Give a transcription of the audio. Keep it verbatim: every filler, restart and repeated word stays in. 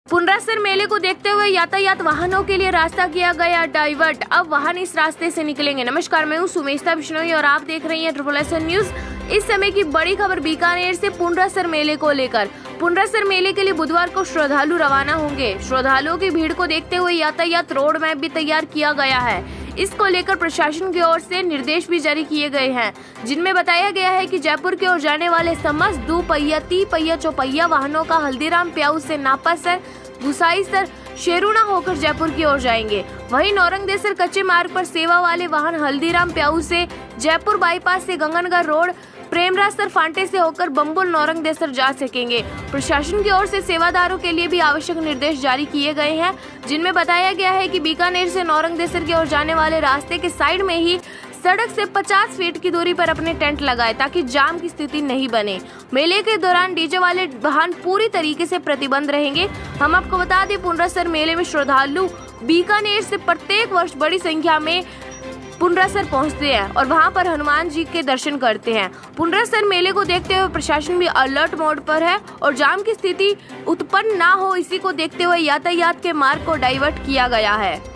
पुनरासर मेले को देखते हुए यातायात वाहनों के लिए रास्ता किया गया डाइवर्ट। अब वाहन इस रास्ते से निकलेंगे। नमस्कार, मैं हूं सुमेशता बिश्नोई और आप देख रही हैं ट्रिपल एस एन न्यूज। इस समय की बड़ी खबर बीकानेर से पुनरासर मेले को लेकर। पुनरासर मेले के लिए बुधवार को श्रद्धालु रवाना होंगे। श्रद्धालुओं की भीड़ को देखते हुए यातायात रोड मैप भी तैयार किया गया है। इसको लेकर प्रशासन की ओर से निर्देश भी जारी किए गए हैं, जिनमें बताया गया है कि जयपुर की ओर जाने वाले समस्त दो पहिया, ती पहिया, चौपहिया वाहनों का हल्दीराम प्याऊ से नापासर, गुसाईसर, शेरुना होकर जयपुर की ओर जाएंगे। वहीं नौरंगदेसर कच्चे मार्ग पर सेवा वाले वाहन हल्दीराम प्याऊ से जयपुर बाईपास से गंगनगर रोड, प्रेमरासर फांटे से होकर बम्बुल नौरंगदेसर जा सकेंगे। प्रशासन की ओर से सेवादारों के लिए भी आवश्यक निर्देश जारी किए गए हैं, जिनमें बताया गया है कि बीकानेर से नौरंगदेसर की ओर जाने वाले रास्ते के साइड में ही सड़क से पचास फीट की दूरी पर अपने टेंट लगाए, ताकि जाम की स्थिति नहीं बने। मेले के दौरान डीजे वाले वाहन पूरी तरीके से प्रतिबंध रहेंगे। हम आपको बता दें, पुनरासर मेले में श्रद्धालु बीकानेर से प्रत्येक वर्ष बड़ी संख्या में पुनरासर पहुंचते हैं और वहां पर हनुमान जी के दर्शन करते हैं। पुनरासर मेले को देखते हुए प्रशासन भी अलर्ट मोड पर है और जाम की स्थिति उत्पन्न ना हो, इसी को देखते हुए यातायात के मार्ग को डाइवर्ट किया गया है।